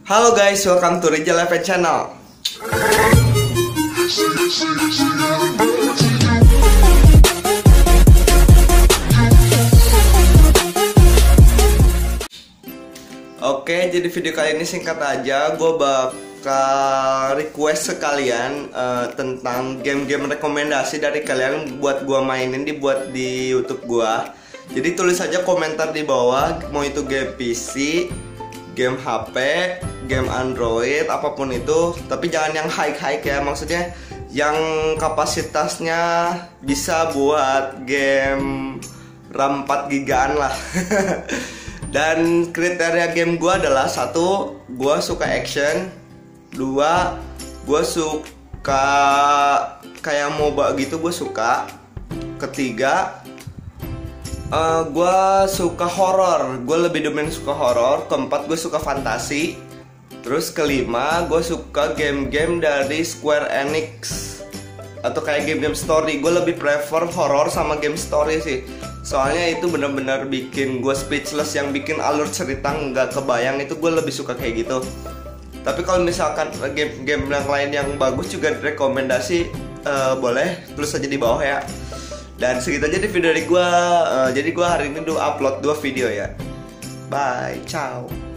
Halo guys, welcome to Rijal Event Channel. Oke, jadi video kali ini singkat aja. Gue bakal request sekalian tentang game-game rekomendasi dari kalian buat gue mainin dibuat di YouTube gue. Jadi tulis aja komentar di bawah, mau itu game PC, game HP, game Android, apapun itu. Tapi jangan yang high-high ya, maksudnya yang kapasitasnya bisa buat game RAM 4 gigaan lah. Dan kriteria game gue adalah: 1, gue suka action. 2, gue suka kayak MOBA gitu, gue suka. 3, gue suka horror, gue lebih domain suka horror. 4, gue suka fantasi. Terus 5, gue suka game-game dari Square Enix atau kayak game-game story. Gue lebih prefer horror sama game story sih, soalnya itu benar-benar bikin gue speechless, yang bikin alur cerita nggak kebayang. Itu gue lebih suka kayak gitu. Tapi kalau misalkan game-game yang lain yang bagus juga rekomendasi, boleh tulis aja di bawah ya. Dan segitu aja di video dari gue. Jadi gue hari ini upload 2 video ya. Bye, ciao.